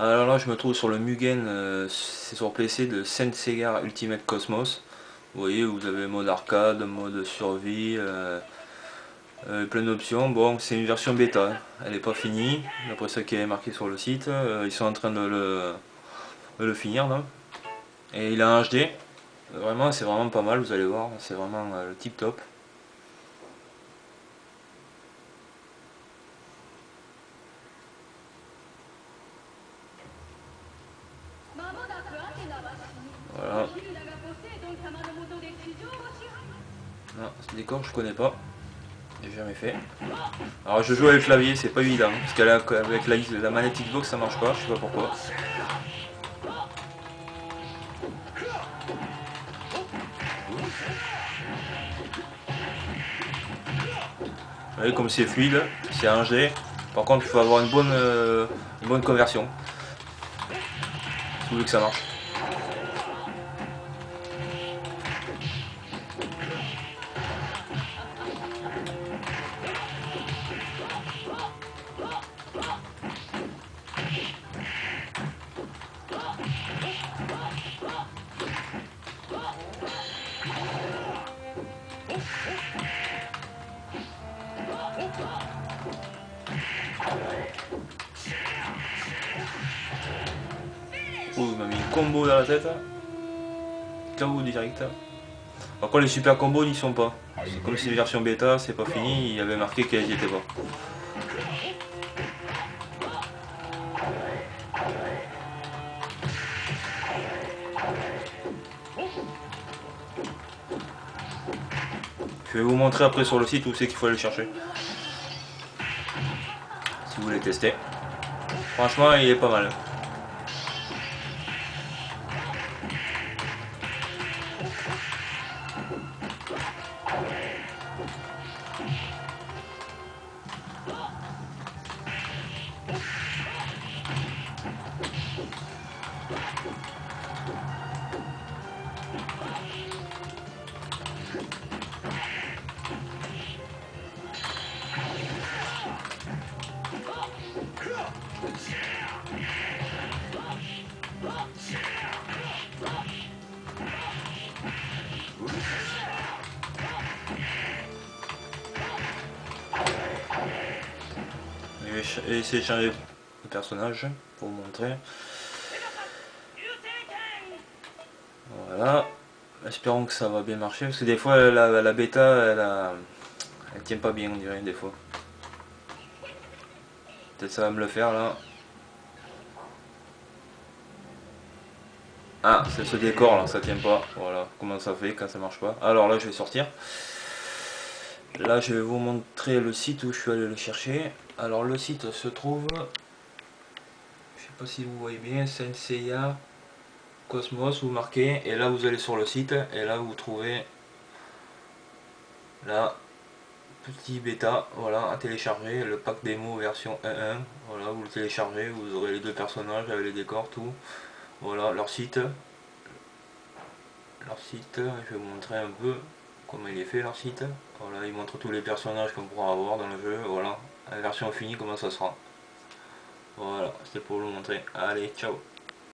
Alors là, je me trouve sur le Mugen, c'est sur PC de Saint Seiya Ultimate Cosmos. Vous voyez, vous avez mode arcade, mode survie, plein d'options. Bon, c'est une version bêta, hein. Elle n'est pas finie, d'après ce qui est marqué sur le site. Ils sont en train de le finir là. Et il est en HD. Vraiment, c'est vraiment pas mal, vous allez voir. C'est vraiment le tip top. Voilà. Non, ce décor, je connais pas. J'ai jamais fait. Alors je joue avec le clavier, c'est pas évident, parce qu'avec la manette Xbox ça marche pas, je sais pas pourquoi. Vous voyez comme c'est fluide, c'est un G. Par contre il faut avoir une bonne conversion, si vous voulez que ça marche. Oh, il m'a mis un combo dans la tête. KO direct. Par contre les super combos n'y sont pas. Comme c'est une version bêta, c'est pas fini, il y avait marqué qu'elles y étaient pas. Je vais vous montrer après sur le site où c'est qu'il faut aller le chercher. Si vous voulez tester. Franchement il est pas mal. Je vais essayer de changer de personnage pour vous montrer. Voilà. Espérons que ça va bien marcher parce que des fois la bêta elle tient pas bien on dirait des fois. Peut-être ça va me le faire là. Ah c'est ce décor là, ça tient pas. Voilà comment ça fait quand ça marche pas. Alors là je vais sortir. Là je vais vous montrer le site où je suis allé le chercher. Alors le site se trouve, je sais pas si vous voyez bien, Saint Seiya Cosmos, vous marquez et là vous allez sur le site et là vous trouvez là petit bêta, voilà, à télécharger, le pack démo version 1.1, voilà, vous le téléchargez, vous aurez les deux personnages avec les décors, tout, voilà, je vais vous montrer un peu comment il est fait leur site, voilà, il montre tous les personnages qu'on pourra avoir dans le jeu, voilà, la version finie comment ça sera, voilà, c'était pour vous montrer, allez, ciao.